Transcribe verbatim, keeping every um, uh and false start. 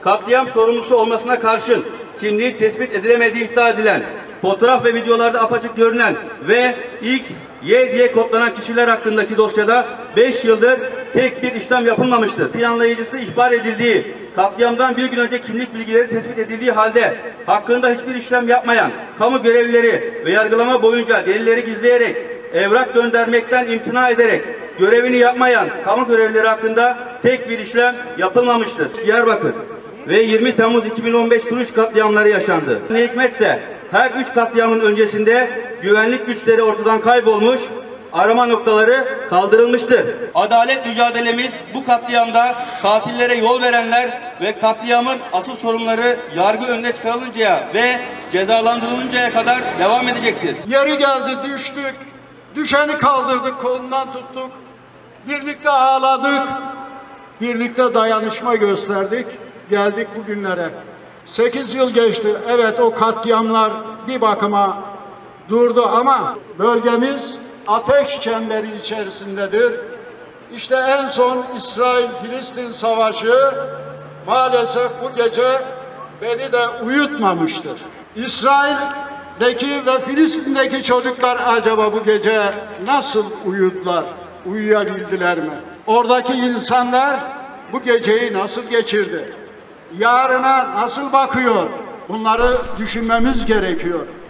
katliam sorumlusu olmasına karşın kimliği tespit edilemediği iddia edilen, fotoğraf ve videolarda apaçık görünen ve X, Y diye kodlanan kişiler hakkındaki dosyada beş yıldır tek bir işlem yapılmamıştır. Planlayıcısı ihbar edildiği, katliamdan bir gün önce kimlik bilgileri tespit edildiği halde hakkında hiçbir işlem yapmayan kamu görevlileri ve yargılama boyunca delilleri gizleyerek, evrak göndermekten imtina ederek görevini yapmayan kamu görevlileri hakkında tek bir işlem yapılmamıştır. Diyarbakır ve yirmi Temmuz iki bin on beş Turuç katliamları yaşandı. Ne hikmetse her üç katliamın öncesinde güvenlik güçleri ortadan kaybolmuş, arama noktaları kaldırılmıştır. Adalet mücadelemiz bu katliamda katillere yol verenler ve katliamın asıl sorumluları yargı önüne çıkarılıncaya ve cezalandırılıncaya kadar devam edecektir. Yeri geldi düştük, düşeni kaldırdık, kolundan tuttuk, birlikte ağladık, birlikte dayanışma gösterdik, geldik bugünlere. Sekiz yıl geçti, evet o katliamlar bir bakıma durdu ama bölgemiz ateş çemberi içerisindedir. İşte en son İsrail-Filistin savaşı maalesef bu gece beni de uyutmamıştır. İsrail'deki ve Filistin'deki çocuklar acaba bu gece nasıl uyudular, uyuyabildiler mi? Oradaki insanlar bu geceyi nasıl geçirdi? Yarına nasıl bakıyor? Bunları düşünmemiz gerekiyor.